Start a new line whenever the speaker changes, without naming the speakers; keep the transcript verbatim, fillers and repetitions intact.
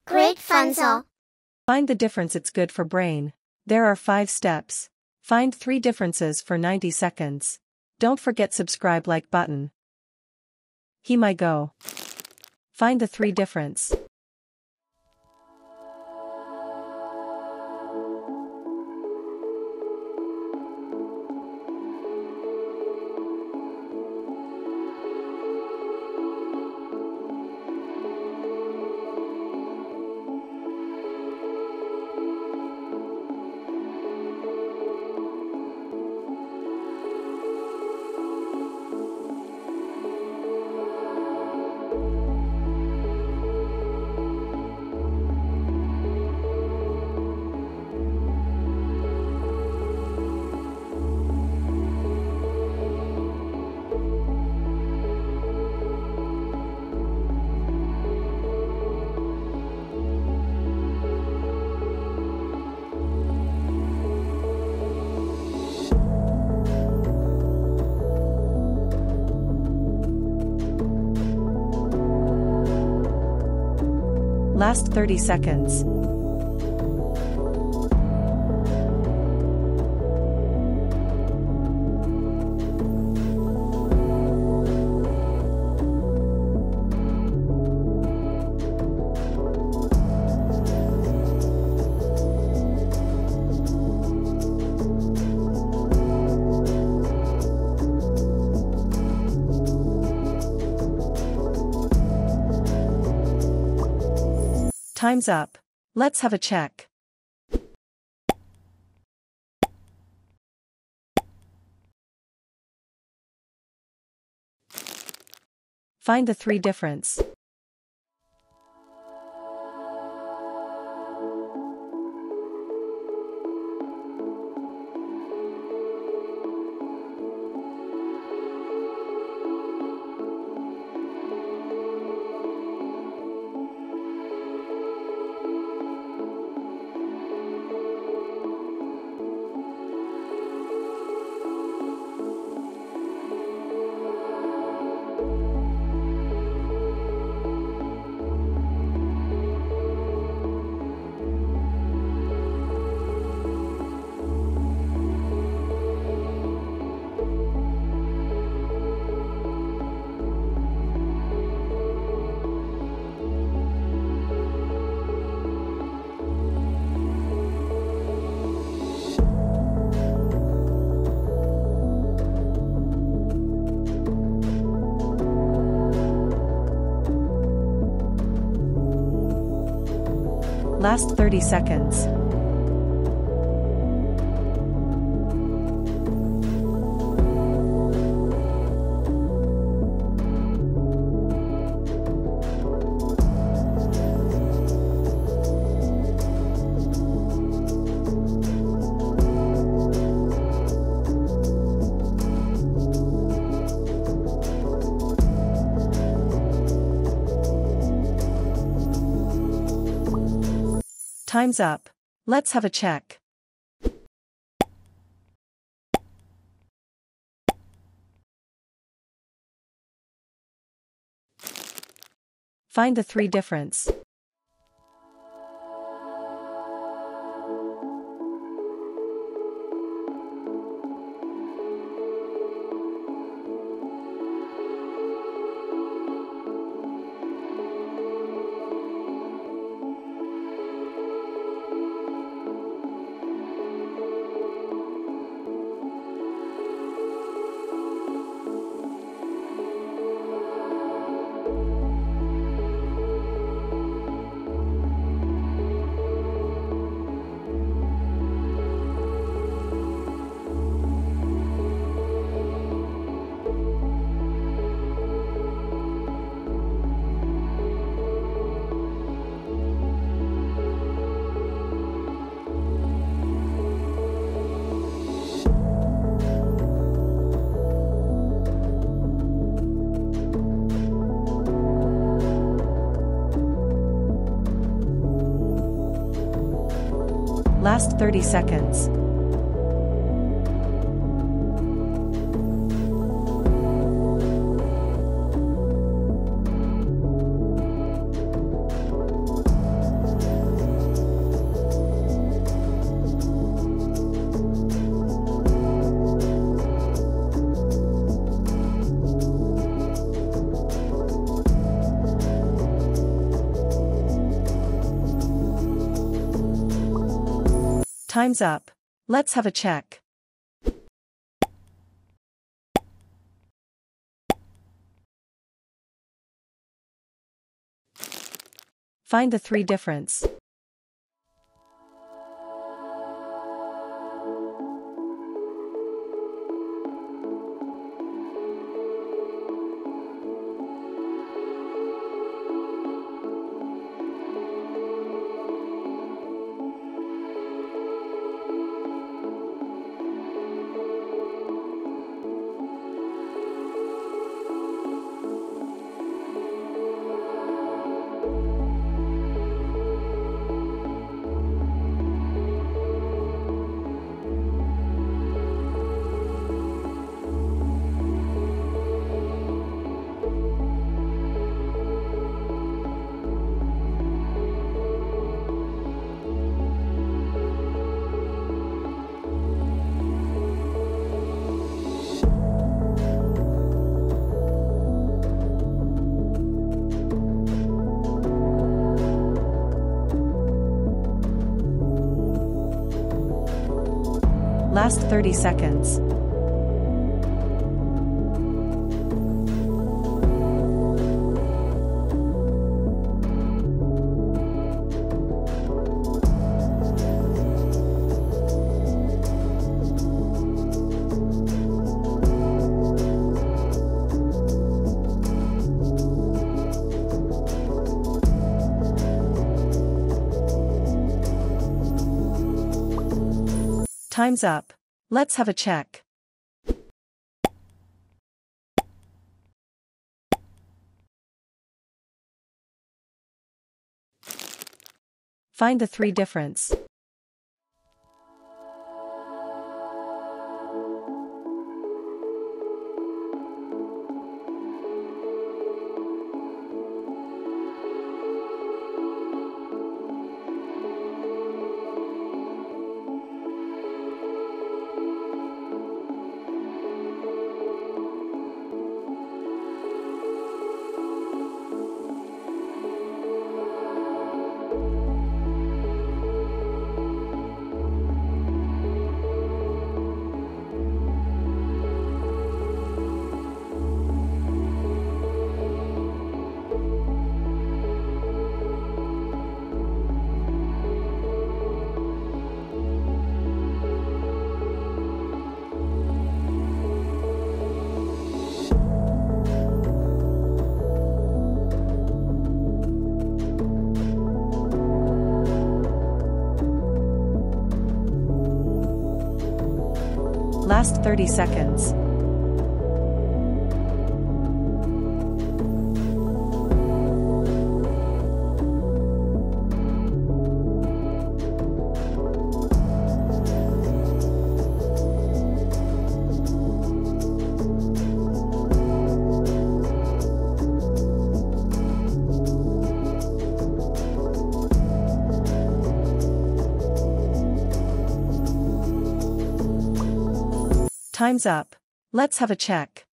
Great Funzel.
Find the difference. It's good for brain. There are five steps. Find three differences for ninety seconds. Don't forget subscribe like button. He my go. Find the three difference. Last thirty seconds. Time's up. Let's have a check. Find the three difference. Last thirty seconds. Time's up. Let's have a check. Find the three difference. Last thirty seconds. Time's up. Let's have a check. Find the three difference. Last thirty seconds. Time's up. Let's have a check. Find the three difference. Last thirty seconds. Time's up. Let's have a check.